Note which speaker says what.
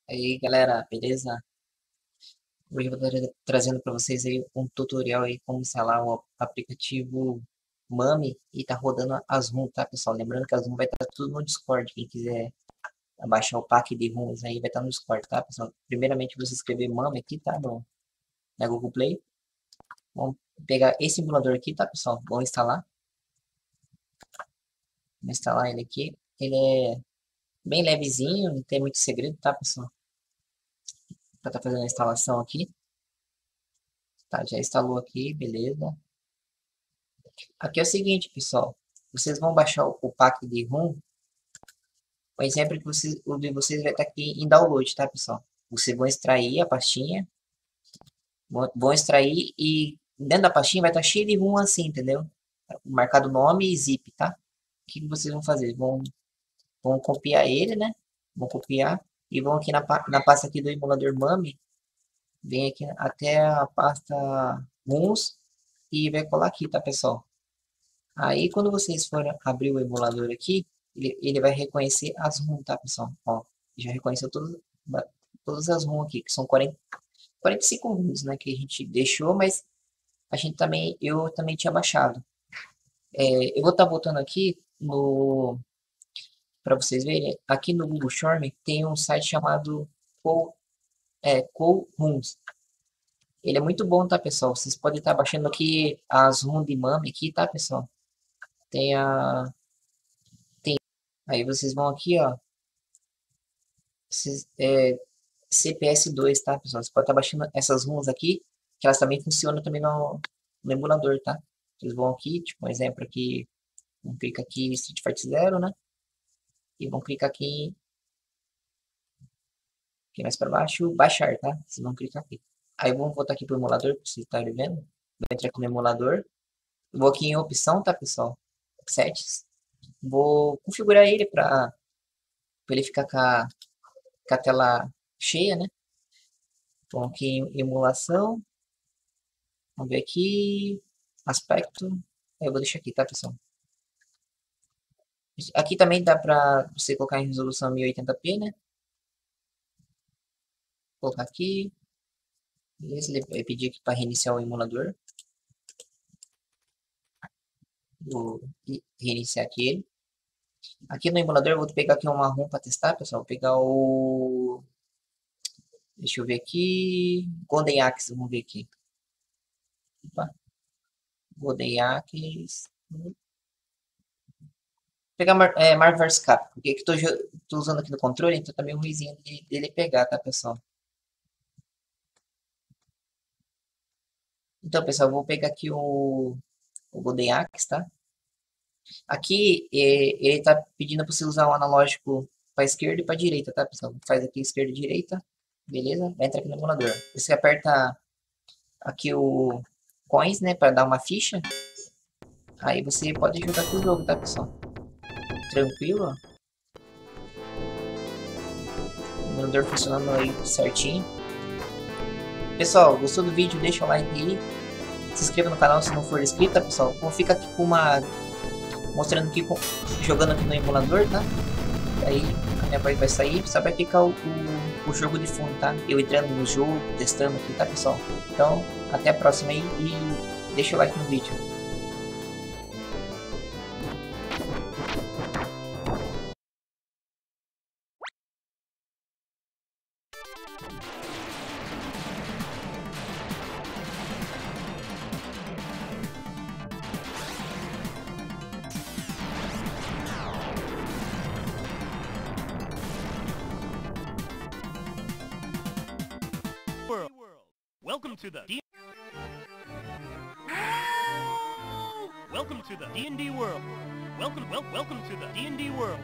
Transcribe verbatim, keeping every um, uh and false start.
Speaker 1: Aí galera, beleza? Hoje eu vou estar trazendo para vocês aí um tutorial aí como instalar o aplicativo Mami e tá rodando as ROM, tá pessoal? Lembrando que as ROM vai estar tudo no Discord, quem quiser baixar o pack de ROMs aí vai estar no Discord, tá pessoal? Primeiramente você escrever Mami aqui, tá? No, na Google Play. Vamos pegar esse emulador aqui, tá pessoal? Vamos instalar. Vamos instalar ele aqui. Ele é bem levezinho, não tem muito segredo, tá pessoal? Pra tá fazendo a instalação aqui. Tá, já instalou aqui, beleza. Aqui é o seguinte, pessoal. Vocês vão baixar o, o pack de ROM. O exemplo que vocês, o de vocês vai estar aqui em download, tá, pessoal? Vocês vão extrair a pastinha. Vão, vão extrair e dentro da pastinha vai estar cheio de ROM assim, entendeu? Marcado nome e zip, tá? O que vocês vão fazer? Vão, vão copiar ele, né? Vão copiar e vão aqui na, na pasta aqui do emulador Mami. Vem aqui até a pasta ROMs e vai colar aqui, tá, pessoal? Aí, quando vocês forem abrir o emulador aqui, ele, ele vai reconhecer as ROM, tá, pessoal? Ó, já reconheceu todas, todas as ROM aqui, que são quarenta, quarenta e cinco ROMs, né, que a gente deixou, mas a gente também, eu também tinha baixado. É, eu vou estar botando aqui no, para vocês verem, aqui no Google Chrome tem um site chamado Co, é, CoROMs. Ele é muito bom, tá, pessoal? Vocês podem estar baixando aqui as ROM de MAME aqui, tá, pessoal? Tem a, aí vocês vão aqui, ó, Esses, é, C P S dois, tá, pessoal? Você pode estar baixando essas ROMs aqui, que elas também funcionam também no, no emulador, tá? Vocês vão aqui, tipo, um exemplo aqui, vão clicar aqui em Street Fighter Zero, né? E vão clicar aqui, aqui mais para baixo, baixar, tá? Vocês vão clicar aqui. Aí vamos voltar aqui pro emulador, para vocês estarem vendo. Vou entrar aqui no emulador. Vou aqui em opção, tá, pessoal? Settings. Vou configurar ele para ele ficar com a, com a tela cheia, né? Vou aqui em emulação. Vamos ver aqui. Aspecto. Eu vou deixar aqui, tá, pessoal? Aqui também dá pra você colocar em resolução mil e oitenta p, né? Vou colocar aqui. Beleza, ele vai pedir aqui para reiniciar o emulador. Vou reiniciar aqui ele. Aqui no emulador eu vou pegar aqui uma ROM para testar, pessoal. Vou pegar o... Deixa eu ver aqui. Golden Axe, vamos ver aqui. Opa. Golden Axe. Vou pegar Mar é, Marvel vs Capcom, porque aqui tô, tô usando aqui no controle, então tá meio ruimzinho de, dele pegar, tá, pessoal? Então, pessoal, eu vou pegar aqui o, o Golden Axe, tá? Aqui, é, ele tá pedindo para você usar o analógico para esquerda e para direita, tá, pessoal? Faz aqui esquerda e direita, beleza? Vai entrar aqui no emulador. Você aperta aqui o coins, né, para dar uma ficha. Aí você pode jogar com o jogo, tá, pessoal? Tranquilo, ó. O emulador funcionando aí certinho. Pessoal, gostou do vídeo? Deixa o like aí. Se inscreva no canal se não for inscrito, tá, pessoal? Como fica aqui com uma... mostrando aqui, jogando aqui no emulador, tá? Aí a minha voz vai sair, só vai ficar o, o, o jogo de fundo, tá? Eu entrando no jogo, testando aqui, tá, pessoal? Então, até a próxima aí e deixa o like no vídeo.
Speaker 2: World. Welcome to the D Welcome to the D and D world. Welcome, wel welcome to the D and D world.